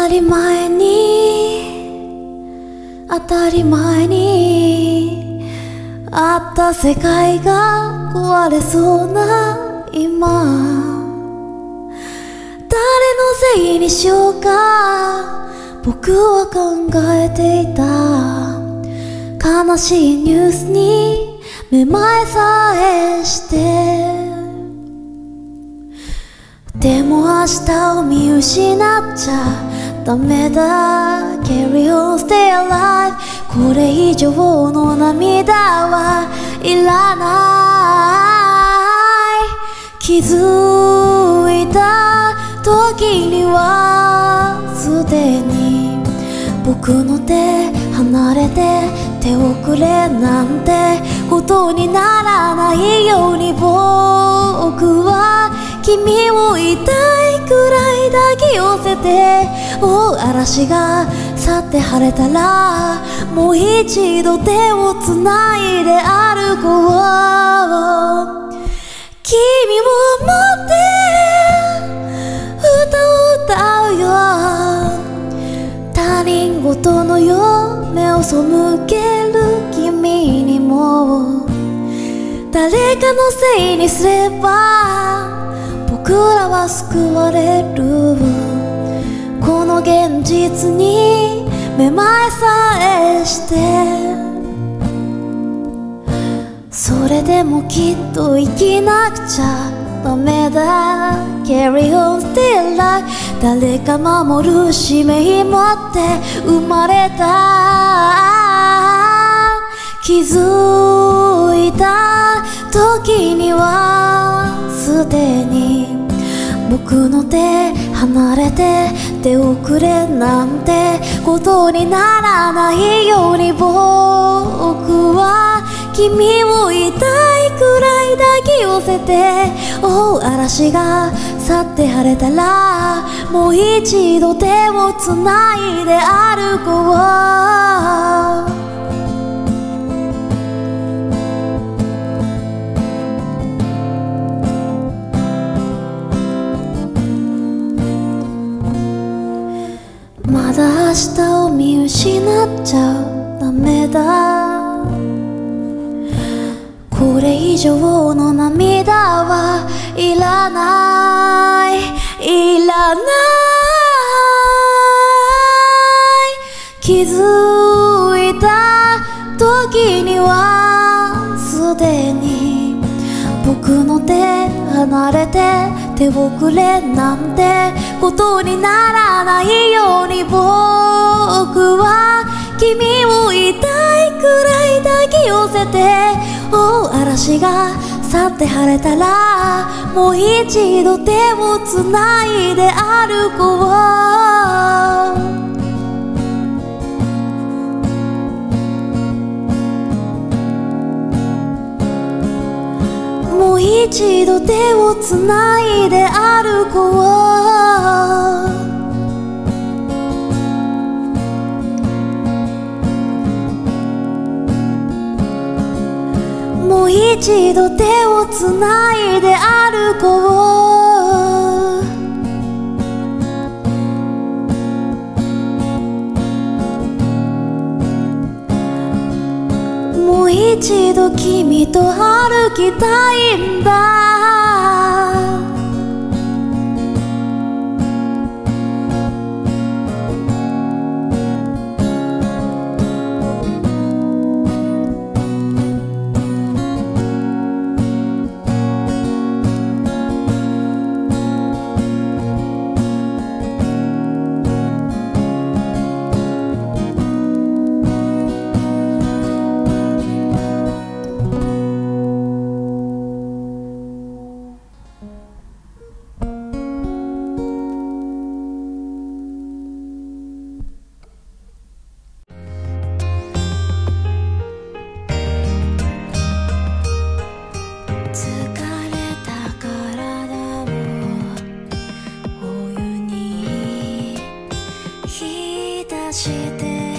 たり前に当たり前にあった世界が壊れそうな今、誰のせいにしようか僕は考えていた。悲しいニュースにめまいさえして、でも明日を見失っちゃダメだ。 Carry on, stay alive。 これ以上の涙はいらない。気づいた時にはすでに僕の手離れて、手遅れなんてことにならないように僕は君を痛いくらい抱き寄せて、嵐が去って晴れたらもう一度手をつないで歩こう。君を持って歌を歌うよ。他人事のよう目を背ける君にも、誰かのせいにすれば僕らは救われる。この現実にめまいさえして、それでもきっと生きなくちゃダメだ。 Carry on, stay alive。 誰か守る使命持って生まれた。気づいた時にはすでに僕の手離れて、手遅れなんてことにならないように僕は君を痛いくらい抱き寄せて、嵐が去って晴れたらもう一度手をつないで歩こう。まだ明日を見失っちゃダメだ。これ以上の涙はいらない、いらない。気づいた時にはすでに僕の手離れて、手遅れなんてことにならないように僕は君を痛いくらい抱き寄せて、嵐が去って晴れたらもう一度手をつないで歩こう。もう一度手をつないで歩こう。もう一度手をつないで歩こう。もう一度君と歩きたいんだ。して